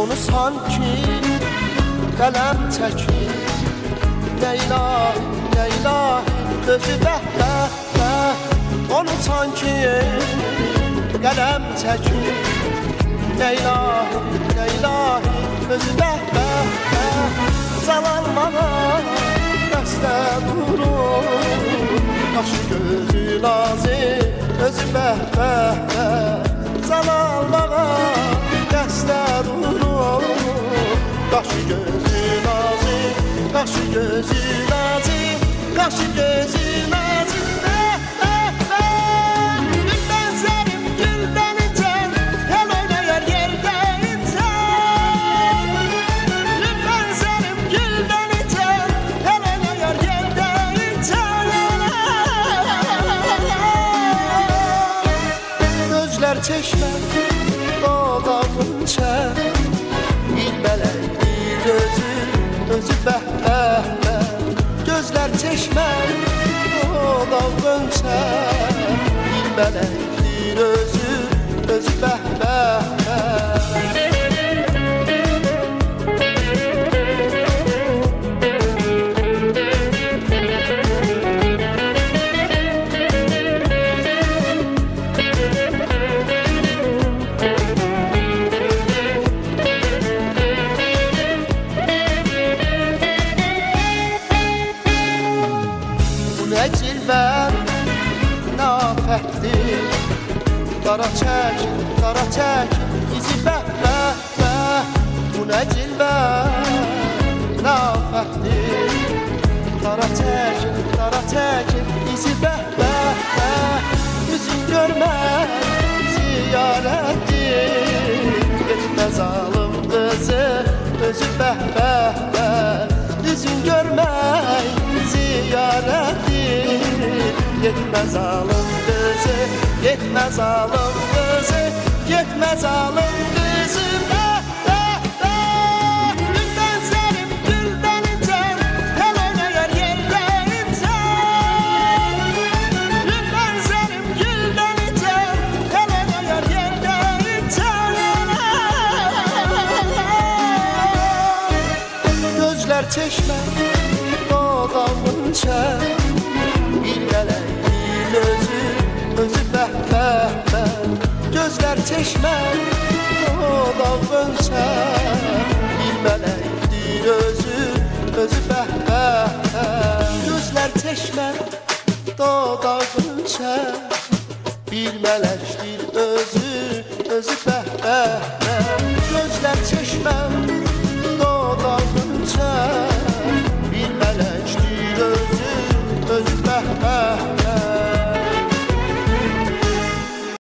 Onu sanki qələm çəkir Nə ilahi, nə ilahi özü Onu sanki qələm çəkir Nə ilahi, nə ilahi özü Zal almağa dəstə durur Qaşı gözü nazir özü Zal almağa dəstə durur Qaşı gözü nazir, qaşı gözü nazir Qaşı gözü nazir Çeşme dağınca bir mələkdir özü Gözlər çeşme dağınca bir mələkdir özü Cilvən nafətdir Qara çək izi Bu nə cilvən nafətdir Qara çək izi Üzün görmək ziyarətdir Getməz alım qızı özü Üzün görmək ziyarətdir Yetməz alım qızı, yetməz alım qızı Yetməz alım qızı Güldən sərim, güldən incən Həl oynayar yerdən incən Güldən sərim, güldən incən Həl oynayar yerdən incən Gözlər çeşmə dağınca bir mələkdir özü Gözlər çeşmə dağınca bir mələkdir özü Gözlər çeşmə dağınca bir mələkdir özü Gözlər çeşmə